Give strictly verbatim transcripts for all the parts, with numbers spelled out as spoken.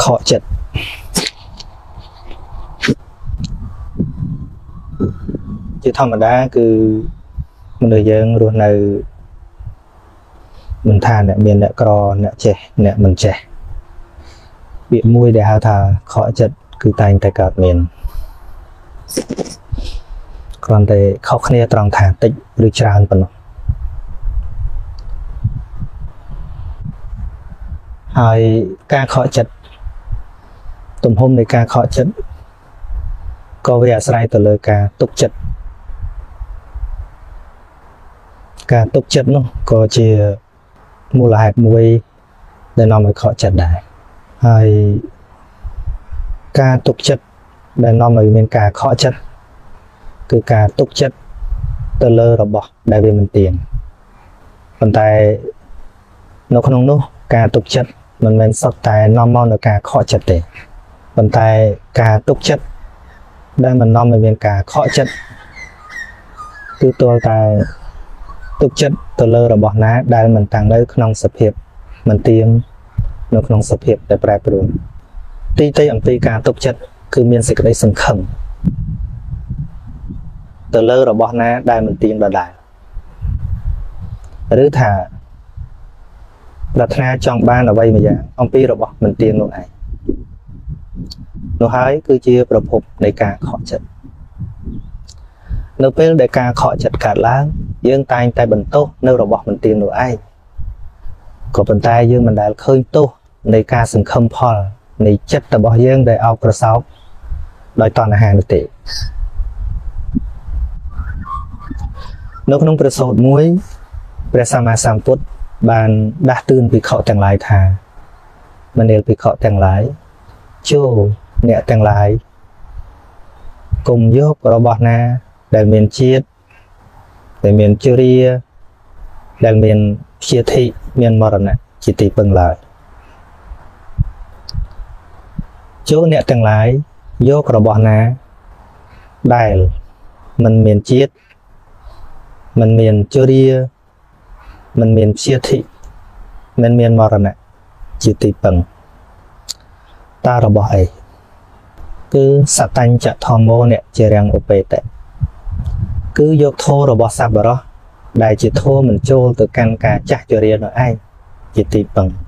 khó chật chứ thông mà đá cứ mình đời dân luôn này mình thà nè miền nè cò nè trẻ nè mình trẻ bị mùi để hao thà khó chật cứ tay tay cọt miền còn để khóc nghe tròn thả tịnh được tràn phần hai ca khó chật tùm hôm này ca khó chật có vẻ sai từ lời ca tục chật ca tục chật nó có chia mua là hạt muối để nó mới khó chật đại hai ca tục chật để nó mới mình ca khó chật cứ ca tục chật từ lơ rồi bỏ đại vì mình tiền còn tại nó không nó ca tục chật mình mình sắp tại nó mong là ca khó chật để còn tại ca tục chật đây mình nói về miền cả khó chất cứ tôi tại tục chất từ lơ rồi bỏ ná đây mình tăng đấy không sập hiệp mình tiêm nó không sập hiệp để bẹp rồi ti tây ẩm ti cả tục chất cứ miền sẽ có đây sừng khẩm từ lơ rồi bỏ ná đây mình tiêm là đại rứ thả đặt na trong ba là vay mà dạng ông pi rồi bỏ mình tiêm luôn này nó hái cứ chiaប្រភពនៃការខកចិត្តនៅពេលដែលការខកចិត្តកើតឡើងយើងតែងតែបន្ទោសនៅរបស់មិនទៀងនោះឯងក៏ប៉ុន្តែយើងមិនដែលឃើញទោសនៃការសង្ឃឹមផលនៃចិត្តរបស់យើងដែលអោបក្រសោបដោយតណ្ហានោះទេនៅក្នុងព្រះសូត្រមួយព្រះសម្មាសម្ពុទ្ធបានដាស់តឿនភិក្ខុទាំងឡាយថាមនាលភិក្ខុទាំងឡាយចូលអ្នកទាំងឡាយកុំយករបស់ណាដែលមានជាតិដែលមានជរាដែលមានព្យាធិមានមរណៈជាទីពឹងឡើយចូលអ្នកទាំងឡាយយករបស់ណាដែលមិនមានជាតិមិនមានជរាមិនមានព្យាធិមិនមានមរណៈជាទីពឹងតារបស់អីគឺសតញ្ចធម្មោអ្នកជារាំងឧបេតៈគឺយកធម៌របស់សប្បុរសដែលជាធម៌មិនចូលទៅកាន់ការចាស់ជរានោះឯងជាទីពឹង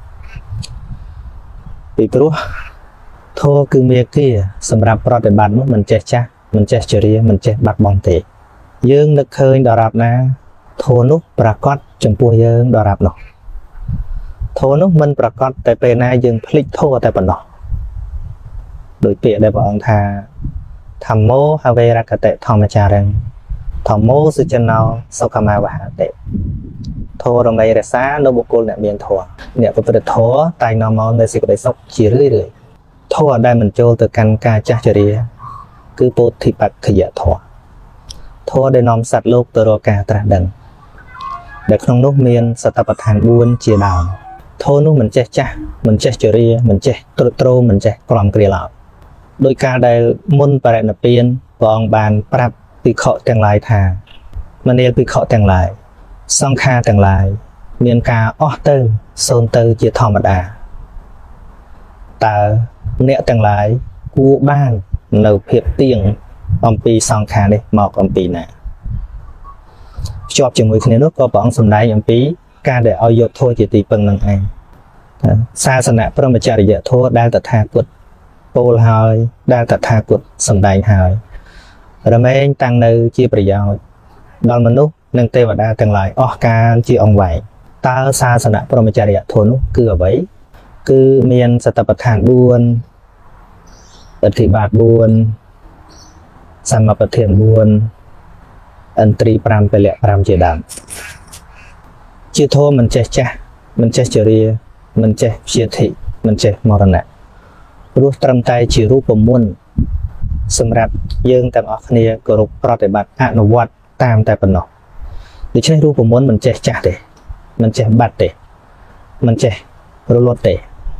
ពីព្រោះធម៌គឺមេគាសម្រាប់ប្រតិបត្តិនោះមិនចេះចាស់មិនចេះជរាមិនចេះបាត់បង់ទេយើងនឹកឃើញដរាបណាធម៌នោះប្រកបចំពោះយើងដរាបនោះធម៌នោះមិនប្រកបតែពេលណាយើងភ្លេចធម៌តែប៉ុណ្ណោះដោយពាក្យដែលព្រះអង្គថាធម្មោហវេរកតេធម្មចារឹងធម្មោសុចណោសុខមាវហតេធម៌រំលែងរក្សានៅបុគ្គលអ្នកមានធម៌អ្នកប្រព្រឹត្តធម៌តែនាំមកនៅសេចក្តីសុខជារឿយរឿយធម៌ដែលមិនចូលទៅកាន់ការចាស់ជរាគឺពោធិបក្ខយធម៌ធម៌ដែលនាំសត្វលោកទៅរកការត្រាស់ដឹងដែលក្នុងនោះមានសតបដ្ឋានបួនជាដើមធម៌នោះមិនចេះចាស់មិនចេះជរាមិនចេះទ្រុឌទ្រោមមិនចេះក្រំគ្រាឡើយដោយការដែលមុនបរិណិព្វានព្រះអង្គបានប្រាប់ភិក្ខុទាំងឡាយថាមនាលភិក្ខុទាំងឡាយសង្ខារទាំងឡាយមានការអស់ទៅសូន្យទៅជាធម្មតាតើអ្នកទាំងឡាយគួរបាននៅភាពទៀងអំពីសង្ខារនេះមកអំពីណាភ្ជាប់ជាមួយគ្នានោះក៏ព្រះអង្គសម្ដែងអំពីការដែលឲ្យយកធម៌ជាទីពឹងនឹងឯងសាសនាព្រហ្មចរិយធម៌ដែលតថាគតពោលហើយដែលតថាគតសម្ដែងហើយរមែងតាំងនៅជាប្រយោជន៍ដល់មនុស្សនិងទេវតាទាំងឡាយអស់កាលជាអង្វែងតើសាសនាព្រហ្មចរិយធម៌នោះគឺអ្វីគឺមានសតបដ្ឋានបួនអធិបាតបួនសម្បត្តិបួនឥន្ទ្រីប្រាំពលៈប្រាំជាដើមជាធម៌មិនចេះចាស់មិនចេះជរាមិនចេះព្យាធិមិនចេះមរណៈព្រោះត្រឹមតែជារូបមន្តសម្រាប់យើងទាំងអស់គ្នាគោរពប្រតិបត្តិអនុវត្តតាមតែប៉ុណ្ណោះដូច្នេះរូបមន្តមិនចេះចាស់ទេមិនចេះបាត់ទេមិនចេះរលត់ទេ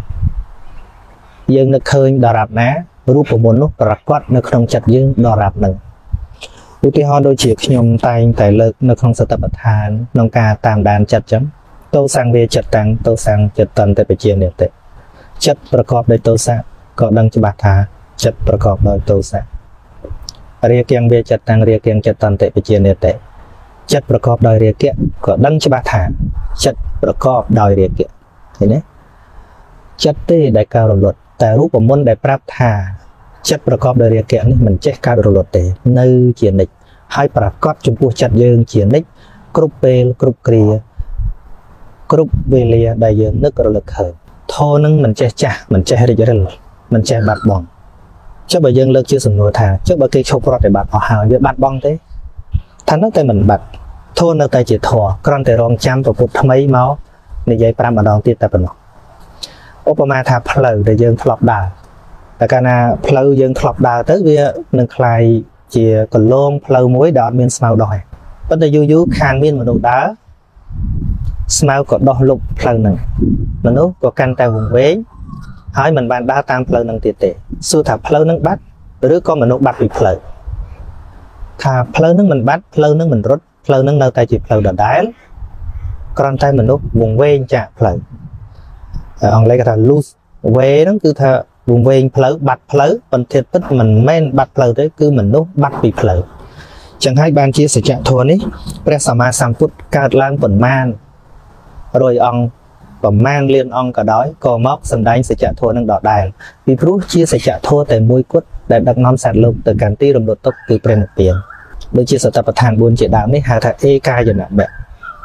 យើងនឹកឃើញដរាបណារូបមន្តនោះប្រកបនៅក្នុងចិត្តយើងដរាបនឹងឧទាហរណ៍ដូចជាខ្ញុំតែងតែលើកនៅក្នុងសតបដ្ឋានក្នុងការតាមដានចិត្តចឹងតោសង្វេចិត្តតាំងតោសង្ឃចិត្តតន្តបជានិតិ chấtประกอบដោយទោសៈក៏ដឹងច្បាស់ថាចិត្តប្រកបដោយទោសៈរាគៈវាចិត្តតាំងរាគៈចិត្តតន្តិបជានិតិចិត្តប្រកបដោយរាគៈក៏ដឹងច្បាស់ថាចិត្តប្រកបដោយរាគៈឃើញទេចិត្តទេដែលកើតរលត់តែរូបមន្តដែលប្រាប់ថាចិត្តប្រកបដោយរាគៈនេះមិនចេះកើតរលត់ទេនៅជានិច្ចហើយប្រកបចំពោះចិត្តយើងជានិច្ចគ្រប់ពេលគ្រប់គ្រាគ្រប់វេលាដែលយើងនឹករលឹកឃើញធម៌នឹងមិនចេះចាស់មិនចេះរិចរិលមិនចេះបាត់បង់ចុះបើយើងលើកជាសំណួរថាចុះបើគេឈប់ប្រតិបត្តិអស់ហើយវាបាត់បង់ទេថានៅតែមិនបាត់ធម៌នៅតែជាធម៌គ្រាន់តែរងចាំប្រពុតថ្មីមកនិយាយប្រាំម្ដងទៀតតែប៉ុណ្ណោះឧបមាថាផ្លូវដែលយើងធ្លាប់ដើរតែកាលណាផ្លូវយើងធ្លាប់ដើរទៅវានឹងคล้ายជាកន្លងផ្លូវមួយដែលអត់មានស្មៅដោះទេប៉ុន្តែយូរយូរខាងមានមនុស្សដើរស្មៅក៏ដោះលុបផ្លូវហ្នឹងមនុស្សក៏កាន់តែវង្វេងហើយមិនបានដើរតាមផ្លូវហ្នឹងទៀតទេសួរថាផ្លូវហ្នឹងបាត់ឬក៏មនុស្សបាត់ពីផ្លូវថាផ្លូវហ្នឹងមិនបាត់ផ្លូវហ្នឹងមិនរត់ផ្លូវហ្នឹងនៅតែជាផ្លូវដដែលគ្រាន់តែមនុស្សវង្វេងចាក់ផ្លូវអង់គ្លេសគេថា lose way ហ្នឹងគឺថាវង្វេងផ្លូវបាត់ផ្លូវប៉ុន្តែពិតមិនមែនបាត់ផ្លូវទេគឺមនុស្សបាត់ពីផ្លូវចឹងហើយបានជាសច្ចធម៌នេះព្រះសម្មាសម្ពុទ្ធកើតឡើងប៉ុន្មានរយអង្គប្រមាណលានអង្គក៏ដោយក៏មកសម្ដែងសច្ចធម៌នឹងដដែលពីព្រោះជាសច្ចធម៌តែមួយគត់ដែលដឹកនាំសត្វលោកទៅកាន់ទីរំលត់ទុក្ខគឺព្រះនិព្វានដូចជាសតិប្បដ្ឋានបួនជាដើមនេះហៅថាឯកាយនៈបៈ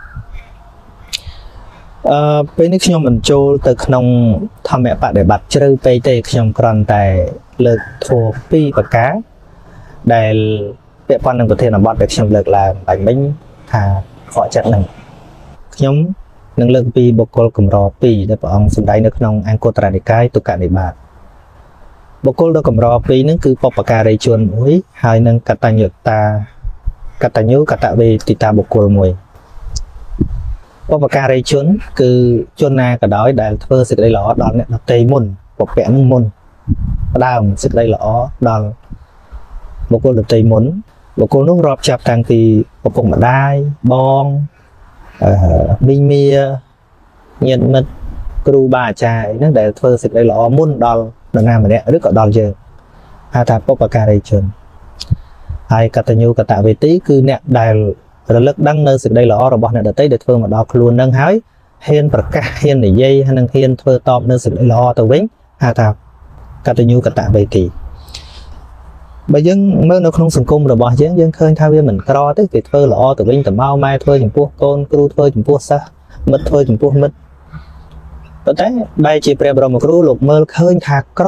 អឺពេលនេះខ្ញុំបញ្ចូលទៅក្នុងធម្មបដិបត្តិជ្រៅពេកទេខ្ញុំគ្រាន់តែលើកធម៌ពីរប្រការដែលពាក់ព័ន្ធនឹងប្រធានបទដែលខ្ញុំលើកឡើងបាញ់មិញថាខកចិត្តនឹងខ្ញុំនឹងលើកពីបុគ្គលកម្រពីរដែលព្រះអង្គសម្ដែងនៅក្នុងអង្គត្រនិកាយទុក្ខនិបាតបុគ្គលដ៏កម្រពីរហ្នឹងគឺបុព្វការីជនមួយហើយនឹងកតញ្ញុតាកតញ្ញូកតវេទិតាបុគ្គលមួយបុព្វការីជនគឺជនណាក៏ដោយដែលធ្វើសេចក្តីល្អដល់អ្នកដទៃមុនបុព្វៈនឹងមុនផ្ដើមសេចក្តីល្អដល់បុគ្គលដទៃមុនបុគ្គលនោះរាប់ចាប់តាំងពីឪពុកម្ដាយបងអឺមីងមាញាតិមិត្តគ្រូបាអាចារ្យហ្នឹងដែលធ្វើសេចក្តីល្អមុនដល់នរណាម្នាក់ឬក៏ដល់យើងហៅថាបុព្វការីជនហើយកតញ្ញូកតវេទីគឺអ្នកដែលរលឹកដឹងនៅសេចក្តីល្អរបស់អ្នកដទៃដែលធ្វើមកដល់ខ្លួននឹងហើយហ៊ានប្រកាសហ៊ាននិយាយហើយនឹងហ៊ានធ្វើតបនៅសេចក្តីល្អទៅវិញហៅថាកតញ្ញូកតវេទីបើយើងមើលនៅក្នុងសង្គមរបស់យើងយើងឃើញថាវាមិនក្រទេគេធ្វើល្អទៅវិញទៅមកម៉ែធ្វើចំពោះកូនគ្រូធ្វើចំពោះសិស្សមិត្តធ្វើចំពោះមិត្តប៉ុន្តែបែរជាព្រះបរមគ្រូលោកមើលឃើញថាក្រ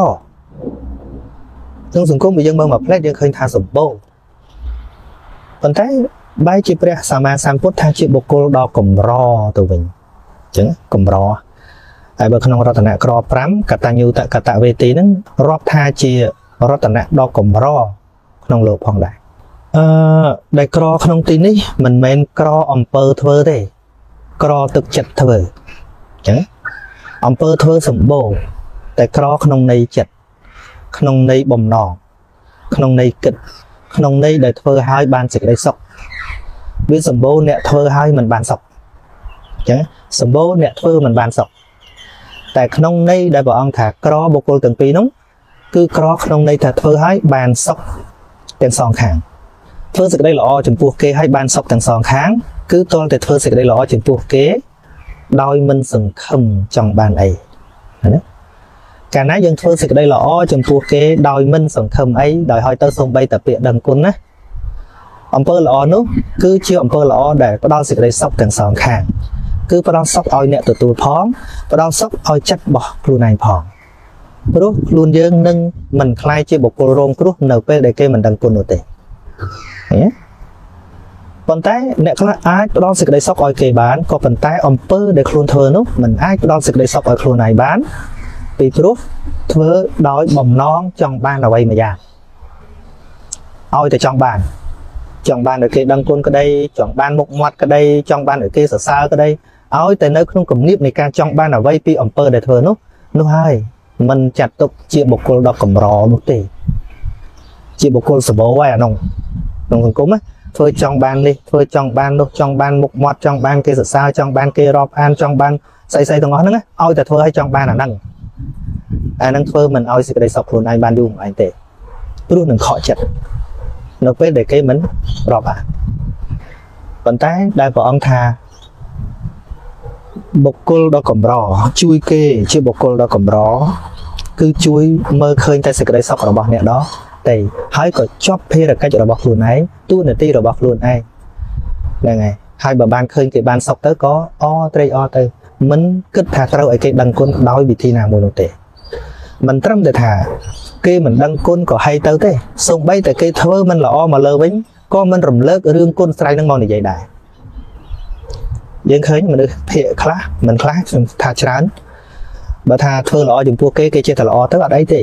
ក្នុងសង្គមបើយើងមើលមកផ្លែតយើងឃើញថាសម្បូរប៉ុន្តែបែរជាព្រះសម្មាសម្ពុទ្ធថាជាបុគ្គលដ៏កម្រទៅវិញអញ្ចឹងកម្រហើយបើក្នុងរតនក្រប្រាំកតញ្ញូតកតវេទីហ្នឹងរាប់ថាជារតនៈដ៏កម្រក្នុងលោកផងដែរអឺដែលក្រក្នុងទីនេះមិនមែនក្រអំពើធ្វើទេក្រទឹកចិត្តធ្វើអញ្ចឹងអំពើធ្វើសម្បូរតែក្រក្នុងន័យចិត្តក្នុងន័យបំណងក្នុងន័យគិតក្នុងន័យដែលធ្វើឲ្យបានសេចក្តីសុខវាសម្បូរអ្នកធ្វើឲ្យមិនបានសុខអញ្ចឹងសម្បូរអ្នកធ្វើមិនបានសុខតែក្នុងន័យដែលព្រះអង្គថាក្របុគ្គលទាំងពីរនោះគឺក្រក្នុងន័យថាធ្វើឲ្យបានសុខទាំងសងខាងធ្វើសេចក្តីល្អចំពោះគេឲ្យបានសុខទាំងសងខាងគឺតលតែធ្វើសេចក្តីល្អចំពោះគេដោយមិនសង្ឃឹមចង់បានអីណាកាលណាយើងធ្វើសេចក្តីល្អចំពោះគេដោយមិនសង្ឃឹមអីដោយឲ្យទៅសំបីតែពាក្យដឹងគុណណាអំពើល្អនោះគឺជាអំពើល្អដែលផ្ដល់សេចក្តីសុខទាំងសងខាងគឺផ្ដល់សុខឲ្យអ្នកទទួលផងផ្ដល់សុខឲ្យចិត្តរបស់ខ្លួនឯងផងព្រោះខ្លួនយើងនឹងមិនខ្លាយជាបុគ្គលរងគ្រោះនៅពេលដែលគេមិនដឹងគុណនោះទេប៉ុន្តែអ្នកខ្លះអាចផ្ដល់សេចក្តីសុខឲ្យគេបានក៏ប៉ុន្តែអំពើដែលខ្លួនធ្វើនោះមិនអាចផ្ដល់សេចក្តីសុខឲ្យខ្លួនឯងបានពីព្រោះធ្វើដោយបំណងចង់បានអ្វីមួយយ៉ាងឲ្យតែចង់បានចង់បានឲ្យគេដឹងគុណក្តីចង់បានមុខមាត់ក្តីចង់បានឲ្យគេសរសើរក្តីឲ្យតែនៅក្នុងគំនាបនៃការចង់បានអ្វីពីអំពើដែលធ្វើនោះនោះហើយមិនចាត់ទុកជាបុគ្គលដ៏កម្រនោះទេជាបុគ្គលសម្បូរហើយអានោះក្នុងសង្គមណាធ្វើចង់បាននេះធ្វើចង់បាននោះចង់បានមុខមាត់ចង់បានគេសរសើរចង់បានគេរាប់អានចង់បានស្អីស្អីទាំងអស់ហ្នឹងឲ្យតែធ្វើឲ្យចង់បានអាហ្នឹងអានឹងធ្វើមិនឲ្យសេចក្តីសុខខ្លួនឯងបានយូរអញទេព្រោះនឹងខកចិត្តនៅពេលដែលគេមិនរាប់អានប៉ុន្តែដែលព្រះអង្គថាបុគ្គលដ៏កម្រជួយគេជាបុគ្គលដ៏កម្រគឺជួយមើលឃើញតែសេចក្តីសុខរបស់អ្នកđóតែហើយក៏ចប់ភារកិច្ចរបស់ខ្លួនឯងទូនាទីរបស់ខ្លួនឯងហ្នឹងហើយហើយបើបានឃើញគេបានសុខទៅក៏អត្រេកអរទៅមិនគិតថាត្រូវឲ្យគេដឹងគុណដោយវិធីណាមួយនោះទេមិនត្រឹមតែថាគេមិនដឹងគុណក៏ហើយទៅទេសូម្បីតែគេធ្វើមិនល្អមកលើវិញក៏មិនរំលើករឿងគុណស្រ័យនឹងមកនិយាយដែរយើងឃើញមនុស្សភាគខ្លះមិនខ្លះខ្ញុំថាច្រើនបើថាធ្វើល្អចំពោះគេគេចេះតែល្អទៅអត់អីទេ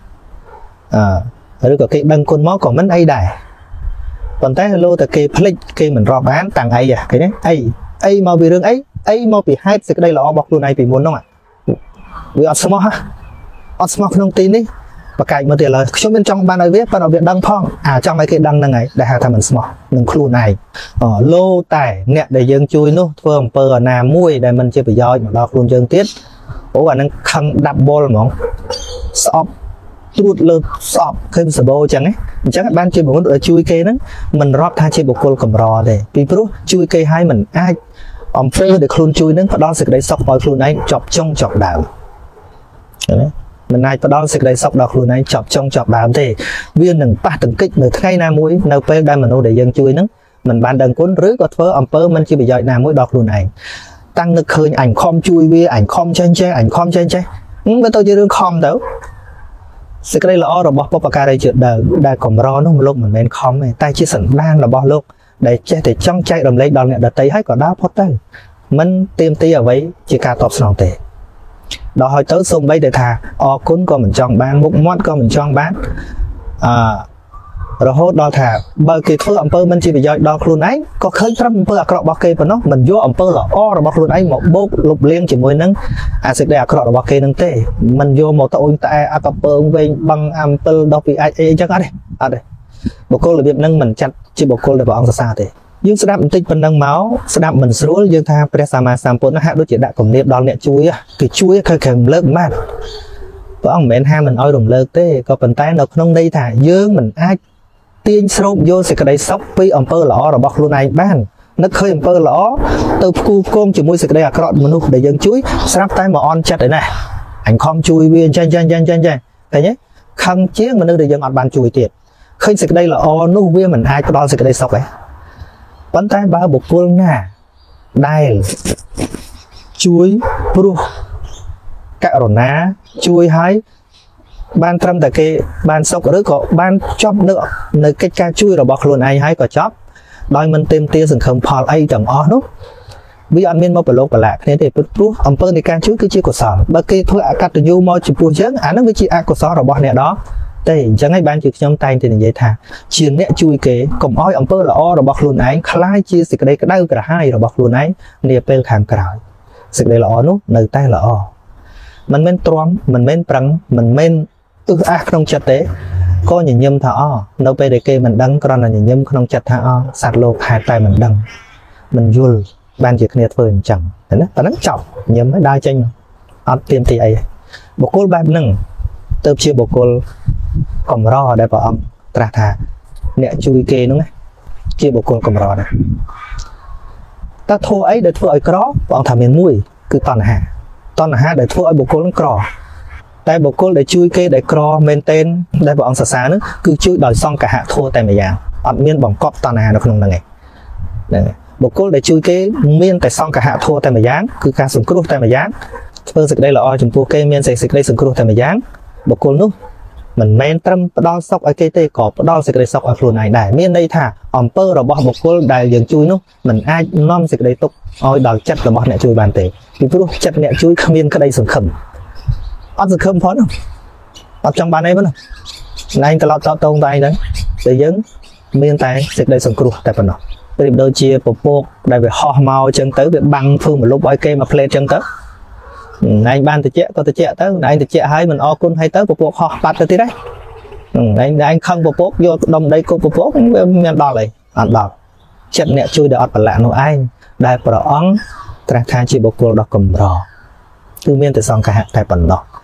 អឺឬក៏គេដឹងគុណមកក៏មិនអីដែរប៉ុន្តែលោតែគេភ្លេចគេមិនរាប់អានតាំងអីឃើញទេអីអីមកពីរឿងអីអីមកពីហេតុសេចក្តីល្អរបស់ខ្លួនឯងពីមុនហ្នឹងវាអត់ស្មោះអត់ស្មោះក្នុងទីនេះប្រកែកមកទៀតឡើយខ្ញុំមិនចង់បានឲ្យវាប៉ុន្តែវាដឹងផងអាចង់ឲ្យគេដឹងហ្នឹងហើយដែលហៅថាមិនស្មោះនឹងខ្លួនឯងអលោតែអ្នកដែលយើងជួយនោះធ្វើអំពើអណាមួយដែលមិនជាប្រយោជន៍មកដល់ខ្លួនយើងទៀតអូអាហ្នឹងខឹងដាប់បុលហ្មងស្អប់ត្រួតលើស្អប់ឃើញសបោអញ្ចឹងណាអញ្ចឹងបានជាបុគ្គលដែលជួយគេហ្នឹងមិនរាប់ថាជាបុគ្គលកម្រទេពីព្រោះជួយគេឲ្យមិនអាចអំពើដែលខ្លួនជួយហ្នឹងផ្ដល់សេចក្តីសុខឲ្យខ្លួនឯងចប់ចុងចប់ដើមណាមិនអាចផ្ដល់សេចក្តីសុខដល់ខ្លួនឯងចប់ចុងចប់ដើមទេវានឹងប៉ះទង្គិចនៅថ្ងៃណាមួយនៅពេលដែលមនុស្សដែលយើងជួយហ្នឹងមិនបានដឹងគុណឬក៏ធ្វើអំពើមិនជាប្រយោជន៍ណាមួយដល់ខ្លួនឯងតាំងនឹកឃើញអញខំជួយវាអញខំចេះចេះអញខំចេះចេះវាទៅជារឿងខំទៅសេចក្តីល្អរបស់បុព្វការីជាតិដើមដែលកម្រនោះលោកមិនមែនខំទេតែជាសន្តានរបស់លោកដែលចេះតែចង់ចែករំលែកដល់អ្នកដទៃហើយក៏ដើរផុតទៅមិនទាមទារអ្វីជាការតបស្នងទេដល់ហើយទៅសូម្បីតែថាអរគុណក៏មិនចង់បានមុខមាត់ក៏មិនចង់បានអឺរហូតដល់ថាបើគេធ្វើអំពើមិនជាប្រយោជន៍ដល់ខ្លួនឯងក៏ឃើញត្រឹមអំពើអាក្រក់របស់គេប៉ុណ្ណោះមិនយកអំពើល្អរបស់ខ្លួនឯងមកបូកលុបលាងជាមួយនឹងអាសេចក្តីអាក្រក់របស់គេនឹងទេមិនយកមកត្អូញត្អែអាកពើងវែងបឹងអំពិលដល់ពីអាចអីអញ្ចឹងអត់ទេអត់ទេបុគ្គលរបៀបហ្នឹងមិនចាត់ជាបុគ្គលដែលព្រះអង្គសរសើរទេយើងស្ដាប់បន្តិចប៉ុណ្ណឹងមកស្ដាប់មិនស្រួលយើងថាព្រះសម្មាសម្ពុទ្ធហាក់ដូចជាដាក់គំនាបដល់អ្នកជួយគេជួយគេគេរំលើកមិនព្រះអង្គមិនមែនហាមមិនឲ្យរំលើកទេក៏ប៉ុន្តែនៅក្នុងន័យថាយើងមិនអាចទាញស្រូបយកសេចក្តីសុខពីអំពើល្អរបស់ខ្លួនឯងបាននឹកឃើញអំពើល្អទៅផ្គូផ្គងជាមួយសេចក្តីអាក្រក់មនុស្សដែលយើងជួយស្រាប់តែមកអន់ចិត្តឯណាអញខំជួយវាអញ្ចឹងអញ្ចឹងអញ្ចឹងអញ្ចឹងឃើញទេខឹងជាងមនុស្សដែលយើងអត់បានជួយទៀតឃើញសេចក្តីល្អនោះវាមិនអាចផ្ដល់សេចក្តីសុខទេប៉ុន្តែបើបុគ្គលណាដែលជួយព្រោះករុណាជួយឲ្យបានត្រឹមតែគេបានសុខឬក៏បានចប់នៅនៅកិច្ចការជួយរបស់ខ្លួនឯងហើយក៏ចប់ដោយមិនទាមទារសង្ឃឹមផលអីទាំងអស់នោះវាអត់មានមកប្រឡូកប្រឡាក់គ្នាទេព្រោះអំពើនៃការជួយគឺជាកុសលបើគេធ្វើអកតញ្ញូមកចំពោះយើងអានឹងវាជាអកុសលរបស់អ្នកđóទេអញ្ចឹងហើយបានជាខ្ញុំតែងតែនិយាយថាជាអ្នកជួយគេកុំឲ្យអំពើល្អរបស់ខ្លួនឯងคล้ายជាសេចក្តីក្តៅក្រហាយរបស់ខ្លួនឯងនាពេលខាងក្រោយសេចក្តីល្អនោះនៅតែល្អមិនមែនទ្រាំមិនមែនប្រឹងមិនមែនអឺអាសក្នុងចិត្តទេក៏ញញឹមថាអនៅពេលដែលគេមិនដឹងគ្រាន់តែញញឹមក្នុងចិត្តថាអសត្វលោកហេតុតែមិនដឹងមិនយល់បានជាគ្នាធ្វើអញ្ចឹងណាតែហ្នឹងចប់ញញឹមហើយដើរចេញអត់ទៀមទីអីបុគ្គលបែបហ្នឹងទៅជាបុគ្គលកម្រដែលព្រះអង្គត្រាស់ថាអ្នកជួយគេហ្នឹងជាបុគ្គលកម្រណាតើធัวអីដែលធ្វើឲ្យក្រព្រះអង្គថាមានមួយគឺតណ្ហាតណ្ហាដែលធ្វើឲ្យបុគ្គលហ្នឹងក្រតែបុគ្គលដែលជួយគេដែលក្រមែនទែនដែលព្រះអង្គសរសើរហ្នឹងគឺជួយដោយសង្កហធัวតែម្យ៉ាងអត់មានបង្កប់តណ្ហានៅក្នុងហ្នឹងឯងហ្នឹងបុគ្គលដែលជួយគេមានតែសង្កហធัวតែម្យ៉ាងគឺការសង្គ្រោះតែម្យ៉ាងធ្វើសេចក្តីល្អចំពោះគេមានសេចក្តីសង្គ្រោះតែម្យ៉ាងបុគ្គលនោះមិនមែនត្រឹមផ្ដល់សុខឲ្យគេទេក៏ផ្ដល់សេចក្តីសុខឲ្យខ្លួនឯងដែរមានន័យថាអំពើរបស់បុគ្គលដែលយើងជួយនោះមិនអាចនាំសេចក្តីទុក្ខឲ្យដល់ចិត្តរបស់អ្នកជួយបានទេពីព្រោះចិត្តអ្នកជួយគ្មានក្តីសង្ឃឹមអត់សង្ឃឹមផងអត់ចង់បានអីផងណែងត្រឡប់តបតងតែឯងហ្នឹងតែយើងមានតែសេចក្តីសង្គ្រោះតែប៉ុណ្ណោះប្រៀបដូចជាពពកដែលវាហោះមកអញ្ចឹងទៅវាបាំងធ្វើមលុបឲ្យគេមកផ្លេតអញ្ចឹងទៅណែងបានតិចក៏តិចទៅណែងតិចហើយមិនអរគុណឲ្យទៅពពកហោះបាត់ទៅទៀតហ្នឹងណែងណែងខឹងពពកយកដុំដីគប់ពពកវាមានដល់អីអត់ដល់ចិត្តអ្នកជួយដែលអត់ប្រឡាក់នោះឯងដែលព្រះអង្គត្រាស់ថាជាបុគ្គលដ៏កម្រគឺមានតែសង្ឃៈតែប៉ុណ្ណោះ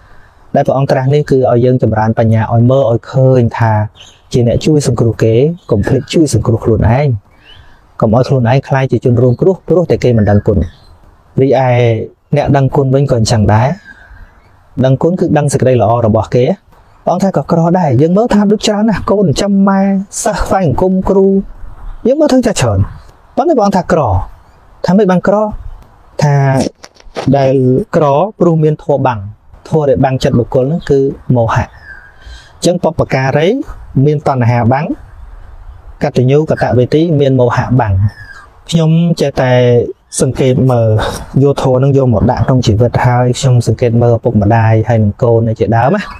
đại phật ông tra này cứ ở dương chấm rán banya ở mơ ở khơi thà chỉ nè chui sừng cừu kế cùng phịch chui sừng cừu luôn anh còn ở luôn anh khai chỉ chun rôm cừu cừu để cây mình đăng cồn vì ai nè đăng cồn bên còn chẳng đá đăng cồn cứ đăng sực đây là o rồi bỏ kế ông thay có cò đây dương mơ tham đức chán nè cồn trăm mai sa phanh cung cừu dương mơ thấy chả chởn vẫn là bọn thà cò tham mấy bằng cò thà đại cò pru miên thua bằng thua để bằng chặt một cồn nó cứ màu hạ chân bọc bạc cà đấy miên toàn hà bắn cả tự nhu cả tạ về tí miên màu hạ bằng nhung chạy tại sừng kệt mờ vô thua nó vô một đạn trong chỉ vật hai trong sừng kệt mờ bụng mà đài hay mình cô này chị đá mà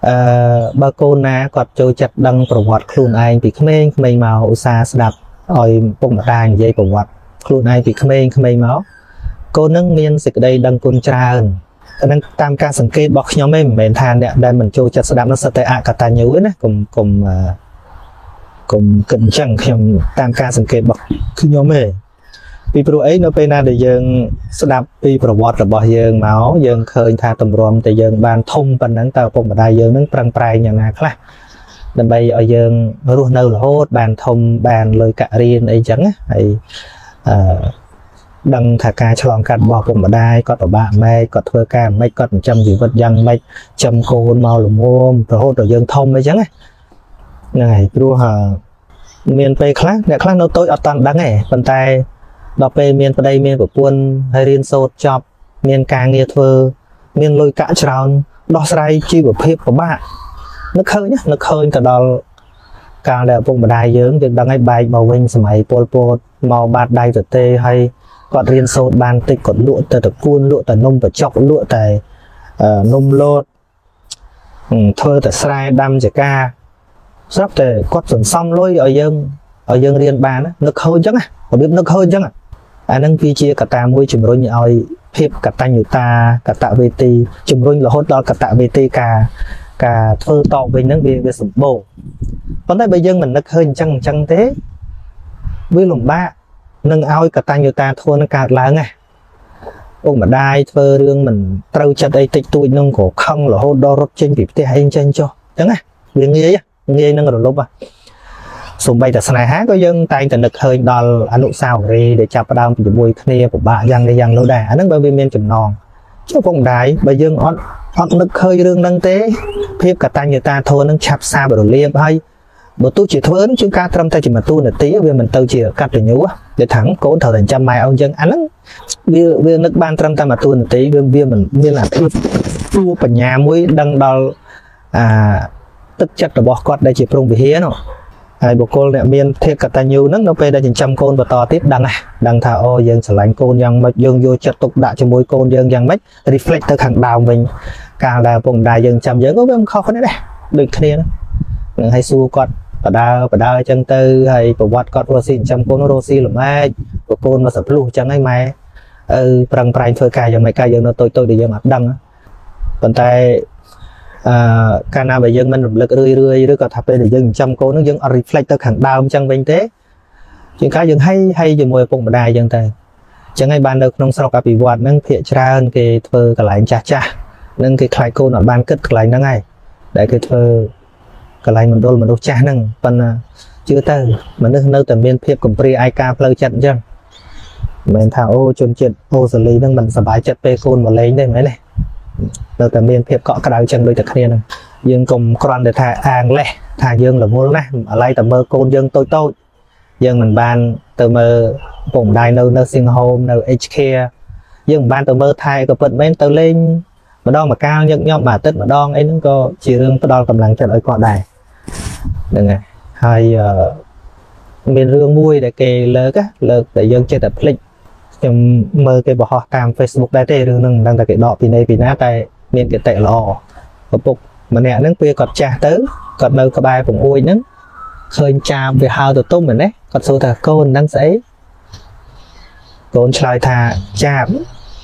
ba cô na quạt trôi chặt đăngប្រវត្តិខ្លួនឯងពីក្មេងក្មេងមកឧស្សាហ៍ស្ដាប់ឲ្យពុកម្ដាយនិយាយប្រវត្តិខ្លួនឯងពីក្មេងក្មេងមកកូននឹងមានសេចក្តីដឹងគុណច្រើននឹងតាមការសង្កេតរបស់ខ្ញុំឯងមិនមែនថាអ្នកដែលមិនចូលចិត្តស្ដាប់នោះសិតតែអកតញ្ញូទេណាកុំកុំកុំគិតអញ្ចឹងខ្ញុំតាមការសង្កេតរបស់ខ្ញុំឯងពីព្រោះអីនៅពេលណាដែលយើងស្ដាប់ពីប្រវត្តិរបស់យើងមកយើងឃើញថាតម្រាំតែយើងបានធំប៉ុណ្ណឹងតើពុកម្ដាយយើងនឹងប្រឹងប្រែងយ៉ាងណាខ្លះដើម្បីឲ្យយើងរស់នៅរហូតបានធំបានលុយកាក់រៀនអីចឹងណាហើយអឺដឹងថាការឆ្លងកាត់របស់ពុកម្ដាយគាត់ពិបាកម៉េចគាត់ធ្វើការម៉េចគាត់ចិញ្ចឹមជីវិតយ៉ាងម៉េចចំកូនមកល្មមរហូតដល់យើងធំអីចឹងណាហ្នឹងហើយព្រោះមានពេលខ្លះអ្នកខ្លះនៅតូចអត់តាន់ដឹងទេប៉ុន្តែដល់ពេលមានប្តីមានប្រពន្ធហើយរៀនសូត្រចប់មានការងារធ្វើមានលុយកាក់ច្រើនដោះស្រាយជីវភាពពិបាកនឹកឃើញនឹកឃើញទៅដល់កាលដែលពុកម្ដាយយើងយើងដឹងឲ្យបែកមកវិញសម័យពលពតមកបាតដៃទៅទេហើយគាត់រៀនសូត្របានតិចគាត់លក់ទៅតគួនលក់តែនំបច្ចុកលក់តែនំលោតធ្វើតែស្រែដាំចកាស្រាប់តែគាត់សន្សំលុយឲ្យយើងឲ្យយើងរៀនបាននឹកឃើញអញ្ចឹងរបៀបនឹកឃើញអញ្ចឹងអាហ្នឹងវាជាកត្តាមួយជំរុញឲ្យភាពកតញ្ញូតាកតវេទីជំរុញរហូតដល់កតវេទីការការធ្វើតបវិញហ្នឹងវាវាសម្បូរប៉ុន្តែបើយើងមិននឹកឃើញអញ្ចឹងអញ្ចឹងទេវាលំបាកនឹងឲ្យកតញ្ញូតាធម៌នឹងកើតឡើងណាពុកម្ដាយធ្វើរឿងមិនត្រូវចិត្តអីតិចតួចនឹងក៏ខឹងរហូតដល់រត់ចេញពីផ្ទះអីចេញចុះអញ្ចឹងណាវាងាយងាយនឹងរលប់សូម្បីតែស្នេហាក៏យើងតែងតែនឹកឃើញដល់អនុស្សាវរីយ៍ដែលចាប់ផ្ដើមពីជាមួយគ្នាពិបាកយ៉ាងនេះយ៉ាងនោះដែរអាហ្នឹងបើវាមានចំណងចុះពុកម្ដាយបើយើងអត់អត់នឹកឃើញរឿងហ្នឹងទេភាពកតញ្ញូតាធម៌នឹងឆាប់សាបរលាបហើយបើទោះជាធ្វើនឹងជាការត្រឹមតែជាមួយតួនាទីវាមិនទៅជាកតញ្ញូដែលថាកូនត្រូវតែចាំម៉ែឲ្យអញ្ចឹងអាហ្នឹងវាវានឹកបានត្រឹមតែមួយតួនាទីវាវាមិនមានអាភាពទួបញ្ញាមួយដឹងដល់អាទឹកចិត្តរបស់គាត់ដែលជាព្រំវិហារនោះហើយបុគ្គលអ្នកមានធេកតញ្ញូហ្នឹងនៅពេលដែលចិញ្ចឹមកូនបន្តទៀតដឹងណាដឹងថាអូយើងស្រឡាញ់កូនយ៉ាងម៉េចយើងយកចិត្តទុកដាក់ជាមួយកូនយើងយ៉ាងម៉េច reflect ទៅខាងដើមវិញកាលដែលពុកម្ដាយយើងចាំយើងក៏វាមិនខុសគ្នាដែរដូចគ្នានឹងឲ្យសួរគាត់បដើបដើអញ្ចឹងទៅហើយប្រវត្តិគាត់រស់ស៊ីចិញ្ចឹមកូនរស់ស៊ីល្មែកប្រកូនមកសភ្លុះអញ្ចឹងហើយម៉ែអឺប្រឹងប្រែងធ្វើការយ៉ាងម៉េចការយើងនៅតូចតូចដែលយើងអត់ដឹងប៉ុន្តែអឺកាលណាបើយើងមិនរំលឹករឿយរឿយឬក៏ថាពេលដែលយើងចិញ្ចឹមកូននឹងយើងអត់ reflect ទៅខាងដើមអញ្ចឹងវិញទេជាងកាលយើងឲ្យឲ្យជាមួយឪពុកម្ដាយអញ្ចឹងទៅអញ្ចឹងហើយបាននៅក្នុងស្រុកអភិវឌ្ឍហ្នឹងភាគច្រើនគេធ្វើកន្លែងចាស់ចាស់នឹងគេខ្លាចកូនអត់បានគិតកន្លែងហ្នឹងហើយដែលគេធ្វើកន្លែងមណ្ឌលមនុស្សចាស់ហ្នឹងប៉ុន្តែជឿទៅមនុស្សនៅតែមានភាពកំព្រាឯកាផ្លូវចិត្តអញ្ចឹងមិនមែនថាអូជនជាតិអូស្ត្រាលីហ្នឹងមិនសប្បាយចិត្តពេលកូនមកលេងទេមែនទេនៅតែមានភាពកក់ក្ដៅចឹងដូចតែគ្នាហ្នឹងយើងកុំគ្រាន់តែថាអាងលេះថាយើងរវល់ណាស់ឥឡូវតែមើលកូនយើងតូចតូចយើងមិនបានទៅមើលពុកម្ដាយនៅនៅ Sing Home នៅ H Care យើងមិនបានទៅមើលថែក៏ពិតមែនទៅលេងម្ដងម្កាលញឹកញាប់មួយអាទិត្យម្ដងអីហ្នឹងក៏ជារឿងផ្ដល់កម្លាំងចិត្តឲ្យគាត់ដែរហ្នឹងហើយហើយមានរឿងមួយដែលគេលើកលើកតែយើងចេះតែភ្លេចខ្ញុំមើលគេបង្ហោះតាម Facebook ដែរទេរឿងហ្នឹងមិនដឹងតែគេដកពីណេពីណាតែមានគតិល្អឪពុកម្នាក់ហ្នឹងពេលគាត់ចាស់ទៅគាត់នៅក្បែរពង្អួយហ្នឹងឃើញចាបវាហៅទៅទុំមែនទេគាត់សួរថាកូនហ្នឹងស្អីកូនឆ្លើយថាចាប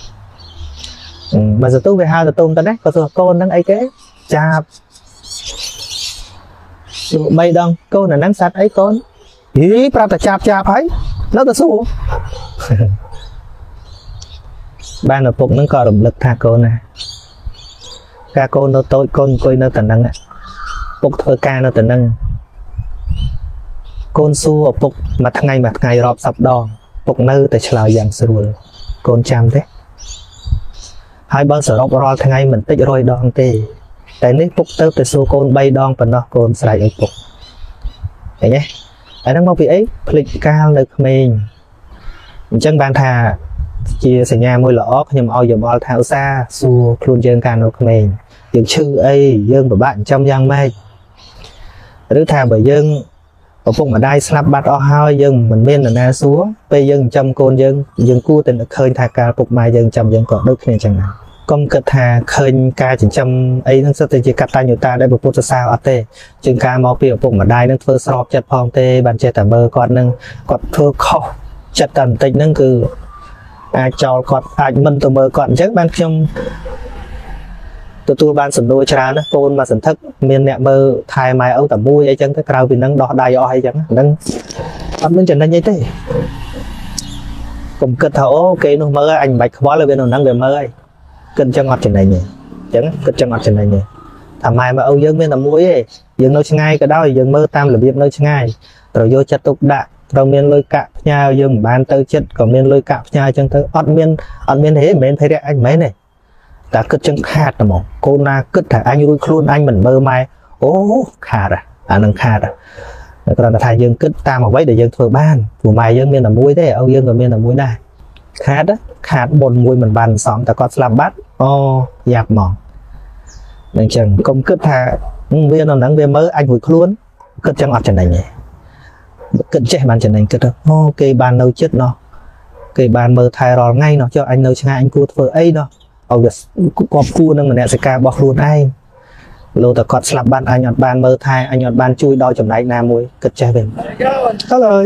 បើសតុវាហៅទៅទុំទៅណាគាត់សួរកូនហ្នឹងអីគេចាបសួរបីដងកូនអាហ្នឹងសត្វអីកូនហីប្រាប់តែចាបចាបហើយនៅតែសួរបានឪពុកហ្នឹងក៏រំលឹកថាកូនណា ca cô nó tôi con coi nó tận năng bốc thơ ca nó tận năng con su ở bốc mặt ngày mặt ngày rọp sập đòn bốc nơi tại chợ dạng sườn con chăm thế hai bên sở rọp rọp tháng ngày mình tích rồi đòn tê tại nít bốc tơ tại số con bay đòn phần nó con xài ở bốc vậy nhé anh đang mong vị ấy click cao được mình chân bàn thà chia sẻ nhà môi lõ nhưng mà ao giờ bao thảo xa xua luôn dân can của mình những chữ ấy dân của bạn trong giang mây đứa thà bởi dân ở vùng ở đây slap bắt o hai dân mình bên là na xuống bây dân trong côn dân dân cua tình khơi thà ca phục mai dân trong dân còn đức này chẳng hạn công cực thà khơi ca chỉ trong ấy nó sẽ chỉ cắt tay nhiều ta để một phút sao ắt tê chừng ca mò phía vùng ở đây nó phơi sọp chặt phong tê bàn chơi tạm bơ còn nâng còn phơi khô chặt tầm tịnh nâng cứ ai cho con ai mình từ mơ còn chắc ban trong tụi tôi ban sầm đôi trà nó tôn mà sầm thất miền nẹm mơ thay mai ấu tẩm mui ấy chẳng cái cao vì nâng đỏ đầy o hay chẳng nâng bắt bên chân đây như thế cùng cất thấu ok nó mơ anh bạch quá là bên nó nâng về mơ ấy cân cho ngọt trên này nhỉ chẳng cất cho ngọt trên này nhỉ thằng mai mà ấu dương bên tẩm mui ấy dương nơi ngay cái đó dương mơ tam là việc nơi ngay rồi vô chặt tục đạn rồi miền lôi cạp nhà dương ban tới chết còn miền lôi cạp nhà chân tới ọt miền ọt miền thế miền thấy đấy anh mấy này ta cất chân khát là một cô na cất thả anh nuôi luôn anh mình mơ mai ố khát à anh đang khát à còn là thầy dương cất ta mà vậy để dương thừa ban của mày dương miền là muối thế ông dương ở miền là muối này khát đó khát bồn muối mình bàn xóm ta có làm bát ô dạp mỏng nên chẳng công cất thả viên nó nắng viên mơ anh nuôi luôn cất chân ọt chân này nhỉ cất trẻ bàn chân này cất được ok bàn đâu chết nó cái bàn mơ thay rồi ngay nó cho anh đâu chẳng anh cua thừa ấy đó ông có phu nâng mình sẽ ca bọc luôn anh lô ta còn slap bàn anh nhọt bàn mơ thay anh nhọt bàn chui đôi chấm này nam mùi cất trẻ về có rồi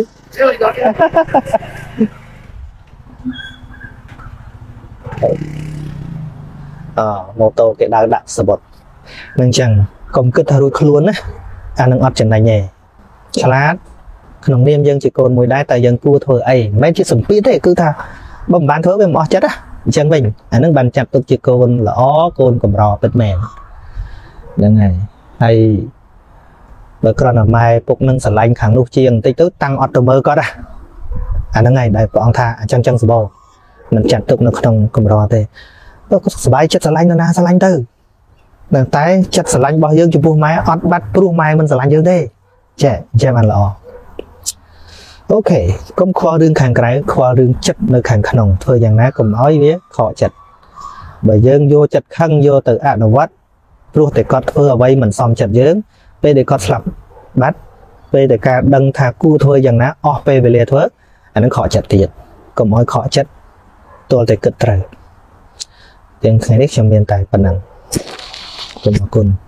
ờ mô tô cái đào đạp sờ bột nên chẳng công cất thay đuôi luôn á anh đang ọt chân này nhẹ lát nông niêm dân chỉ còn mùi đá tại dân cua thừa ấy mấy chiếc sừng pít thế cứ tha bấm bán thớ về mỏ chất á chân mình anh đang bàn chặt tục chỉ côn là ó côn cầm rò bật mềm đây này hay bởi con là mai phục nâng sờ lanh kháng lục chiêng tích tức tăng ọt mơ có đã anh đang ngày đại bọn tha chân chân sờ bò mình chặt tục nó không cầm rò thế nó có sờ bay chất sờ lanh nó na sờ lanh tư đằng tay chất sờ lanh bao dương chụp buông máy ọt bắt buông máy mình sờ lanh dương thế trẻ trẻ bạn lọ ok công khoa đương kháng cái khoa đương chất nơi kháng khăn thôiอย่างนั้นcũng nói với khó chặt bởi dương vô chặt khăn vô từ ạ nó vắt luôn để con thưa ở đây mình xong chặt dưỡng về để con sập bắt về để cả đăng thà cu thôiอย่างนั้นออกไปvề liền thôi anh nó khó chặt tiền cũng nói khó chặt tôi để cất trời tiếng khai đích trong miền tài phần năng cùng